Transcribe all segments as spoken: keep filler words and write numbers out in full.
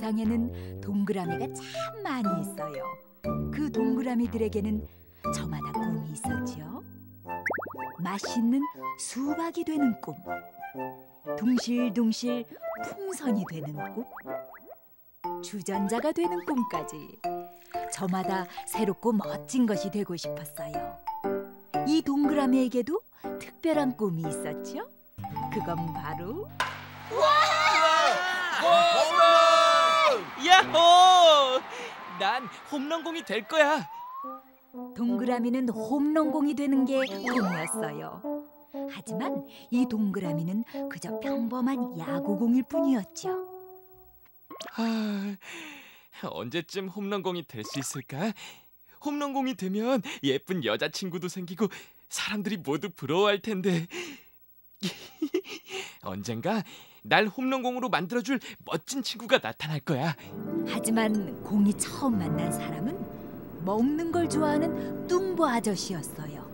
세상에는 동그라미가 참 많이 있어요. 그 동그라미들에게는 저마다 꿈이 있었지요. 맛있는 수박이 되는 꿈, 둥실둥실 풍선이 되는 꿈, 주전자가 되는 꿈까지 저마다 새롭고 멋진 것이 되고 싶었어요. 이 동그라미에게도 특별한 꿈이 있었죠. 그건 바로 홈런! 야호! 난 홈런공이 될 거야. 동그라미는 홈런공이 되는 게 꿈이었어요. 하지만 이 동그라미는 그저 평범한 야구공일 뿐이었죠. 아, 언제쯤 홈런공이 될 수 있을까? 홈런공이 되면 예쁜 여자친구도 생기고 사람들이 모두 부러워할 텐데. 언젠가 날 홈런공으로 만들어줄 멋진 친구가 나타날 거야. 하지만 공이 처음 만난 사람은 먹는 걸 좋아하는 뚱보 아저씨였어요.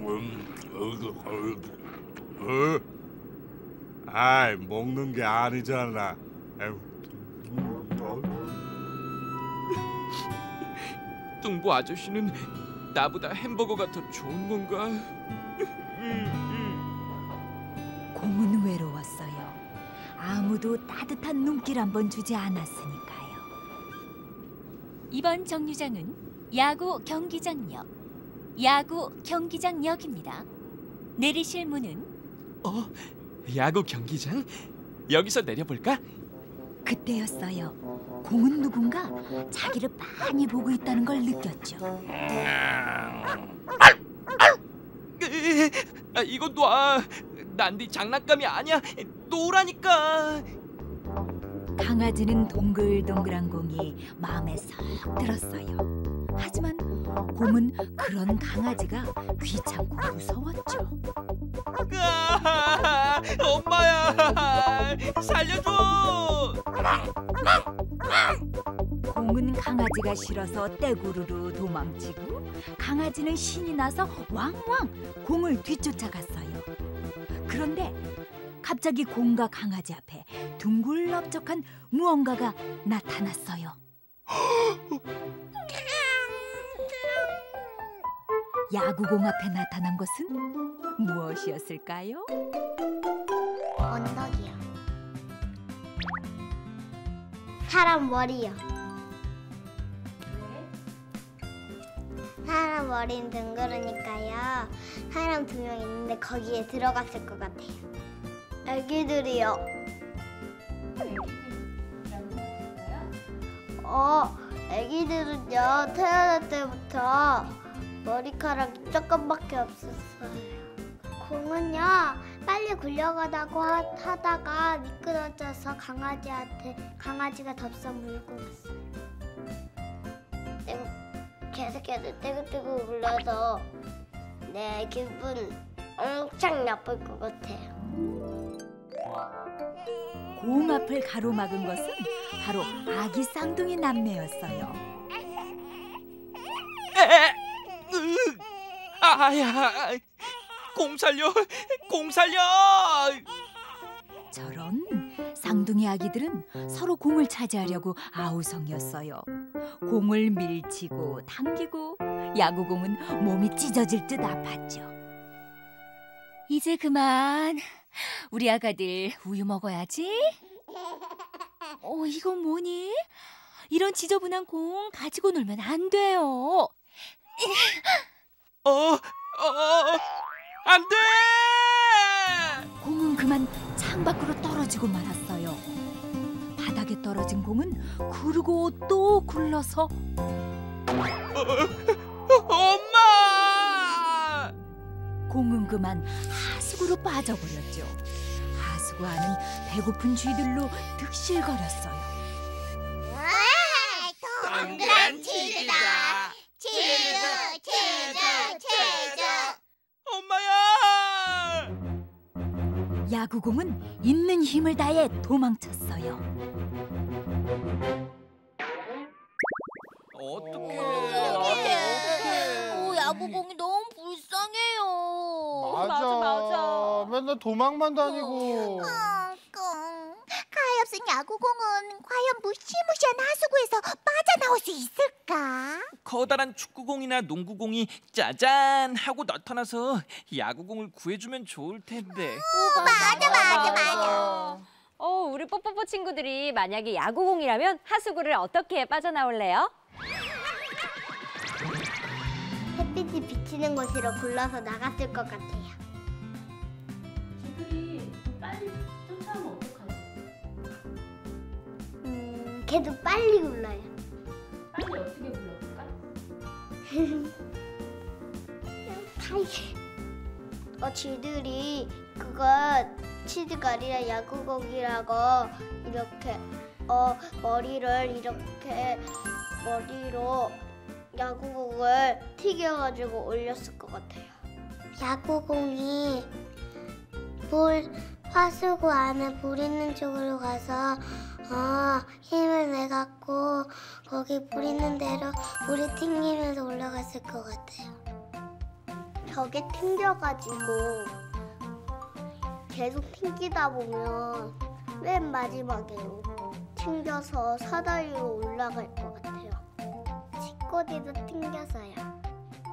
아이, 먹는 게 아니잖아. 뚱보 아저씨는 나보다 햄버거가 더 좋은 건가? 공은 외로웠어요. 아무도 따뜻한 눈길 한번 주지 않았으니까요. 이번 정류장은 야구 경기장역, 야구 경기장역입니다. 내리실 문은 어? 야구 경기장? 여기서 내려볼까? 그때였어요. 공은 누군가 자기를 많이 보고 있다는 걸 느꼈죠. 으, 아, 이거 놔. 난 네 장난감이 아니야. 놓으라니까. 강아지는 동글동글한 공이 마음에 쏙 들었어요. 하지만 공은 그런 강아지가 귀찮고 무서웠죠. 아, 엄마야, 살려줘. 공은 강아지가 싫어서 떼구르르 도망치고 강아지는 신이 나서 왕왕 공을 뒤쫓아갔어요. 그런데 갑자기 공과 강아지 앞에 둥글럽적한 무언가가 나타났어요. 야구공 앞에 나타난 것은 무엇이었을까요? 언덕이요. 사람 머리요. 사람 머리는 둥그러니까요. 사람 두 명 있는데 거기에 들어갔을 것 같아요. 애기들이요. 어, 애기들은요 태어날 때부터 머리카락이 조금밖에 없었어요. 공은요 빨리 굴려가다고 하다가 미끄러져서 강아지한테 강아지가 덥석 물고 갔어요. 계속 계속 떼굴떼굴 굴러서 내 기분 엄청 나쁠 것 같아요. 공 앞을 가로막은 것은 바로 아기 쌍둥이 남매였어요. 에, 으, 아야, 공 살려, 공 살려. 저런 쌍둥이 아기들은 서로 공을 차지하려고 아우성이었어요. 공을 밀치고 당기고 야구공은 몸이 찢어질 듯 아팠죠. 이제 그만. 우리 아가들 우유 먹어야지. 어, 이건 뭐니? 이런 지저분한 공 가지고 놀면 안 돼요. 어, 어, 안 돼! 공은 그만 창밖으로 떨어지고 말았어요. 바닥에 떨어진 공은 구르고 또 굴러서 엄마! 공은 그만 하수구로 빠져버렸죠. 하수구 안은 배고픈 쥐들로 득실거렸어요. 동그란 치즈다. 치즈, 치즈, 치즈. 엄마야! 야구공은 있는 힘을 다해 도망쳤어요. 어떡해. 어, 야구공이 너무 불쌍해요. 맞아, 맞아. 맨날 도망만 다니고. 어, 꽁. 가엾은 야구공은 과연 무시무시한 하수구에서 빠져나올 수 있을까? 커다란 축구공이나 농구공이 짜잔 하고 나타나서 야구공을 구해주면 좋을 텐데. 맞아 맞아 맞아. 어, 우리 뽀뽀뽀 친구들이 만약에 야구공이라면 하수구를 어떻게 빠져나올래요? 햇빛이 비치는 곳으로 굴러서 나갔을 것 같아요. 쥐들이 빨리 쫓아오면 어떡하지? 음, 걔도 빨리 굴러요. 빨리 어떻게 불러볼까? 타이게. 어, 쥐들이 그거 치즈가 아니라 야구공이라고 이렇게 어 머리를 이렇게 머리로 야구공을 튀겨가지고 올렸을 것 같아요. 야구공이 물 하수구 안에 물 있는 쪽으로 가서 어, 힘을 내갖고 거기 물 있는 대로 물이 튕기면서 올라갔을 것 같아요. 벽에 튕겨가지고 계속 튕기다 보면 맨 마지막에 튕겨서 사다리로 올라갈 것 같아요. 치꼬리도 튕겨서요.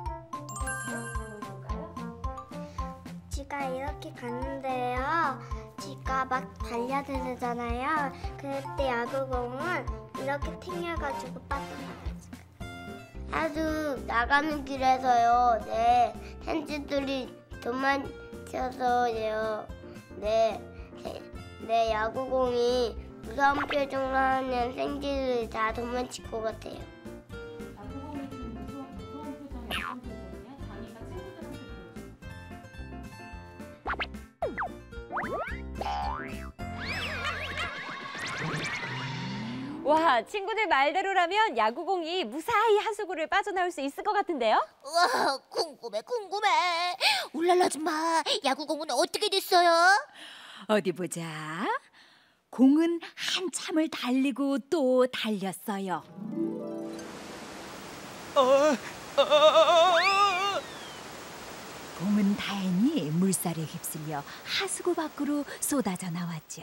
쥐가 이렇게 갔는데요. 쥐가 막 달려들잖아요. 그때 야구공은 이렇게 튕겨가지고 빠져나갔어요. 아주 나가는 길에서요. 네, 현지들이 도망쳐서요. 네, 네 야구공이 무서운 표정을 하는 생쥐들이 다 도망칠 것 같아요. 야구공이 좀 무서운, 무서운 표정이 어떤 표정이야? 다니가 친구들한테 와, 친구들 말대로라면 야구공이 무사히 하수구를 빠져나올 수 있을 것 같은데요? 우와, 궁금해 궁금해. 울랄라 아줌마, 야구공은 어떻게 됐어요? 어디 보자. 공은 한참을 달리고 또 달렸어요. 어, 어, 어, 어, 어. 공은 다행히 물살에 휩쓸려 하수구 밖으로 쏟아져 나왔죠.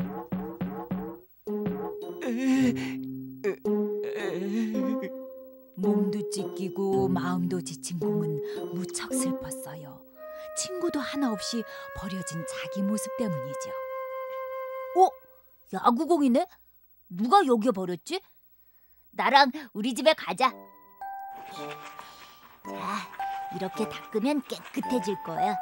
몸도 찢기고 마음도 지친 공은 무척 슬펐어요. 친구도 하나 없이 버려진 자기 모습 때문이죠. 어? 야구공이네? 누가 여기에 버렸지? 나랑 우리 집에 가자. 자, 이렇게 닦으면 깨끗해질 거야.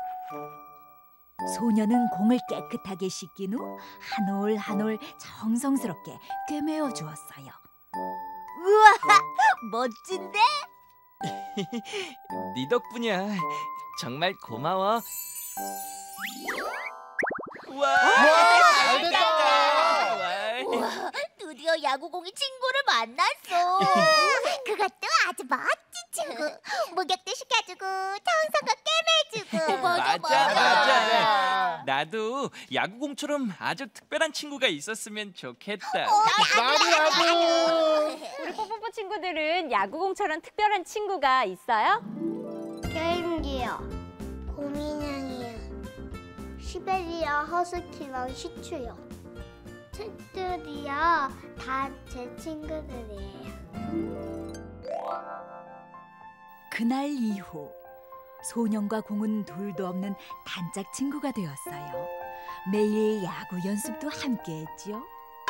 소녀는 공을 깨끗하게 씻긴 후 한 올 한 올 정성스럽게 꿰매어 주었어요. 우와, 멋진데? 네 덕분이야. 정말 고마워. 와, 잘 됐다. 우와, 드디어 야구공이 친구를 만났어. 그것도 아주 멋진 친구. 목욕도 시켜주고 청소도 꿰매주고. 맞아, 맞아. 나도 야구공처럼 아주 특별한 친구가 있었으면 좋겠다. 우리 뽀뽀뽀 친구들은 야구공처럼 특별한 친구가 있어요? 게임기요. 곰인형이요. 시베리아 허스키랑 시추요. 책들이요. 다 제 친구들이에요. 그날 이후 소년과 공은 둘도 없는 단짝 친구가 되었어요. 매일 야구 연습도 함께했죠.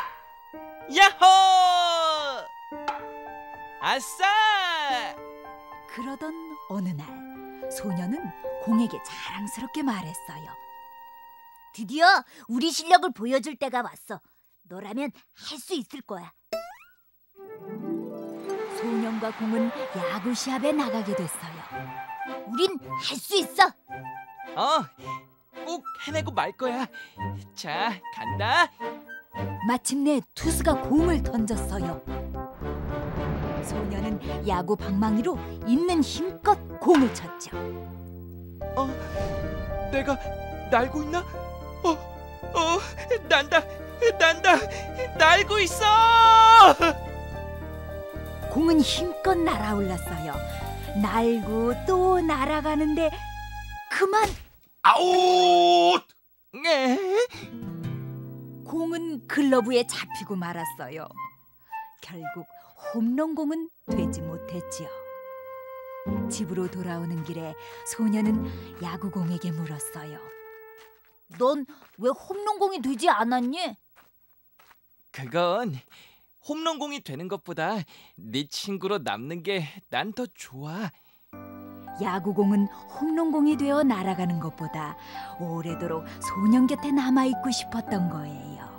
야호! 아싸! 그러던 어느 날 소년은 공에게 자랑스럽게 말했어요. 드디어 우리 실력을 보여줄 때가 왔어. 너라면 할 수 있을 거야. 소년과 공은 야구 시합에 나가게 됐어요. 우린 할 수 있어. 어, 꼭 해내고 말 거야. 자, 간다. 마침내 투수가 공을 던졌어요. 소년은 야구 방망이로 있는 힘껏 공을 쳤죠. 어, 내가 날고 있나? 어, 어, 난다, 난다, 날고 있어! 공은 힘껏 날아올랐어요. 날고 또 날아가는데 그만 아웃! 네. 공은 글러브에 잡히고 말았어요. 결국 홈런공은 되지 못했지요. 집으로 돌아오는 길에 소녀는 야구공에게 물었어요. 넌 왜 홈런공이 되지 않았니? 그건 홈런공이 되는 것보다 네 친구로 남는 게 난 더 좋아. 야구공은 홈런공이 되어 날아가는 것보다 오래도록 소년 곁에 남아있고 싶었던 거예요.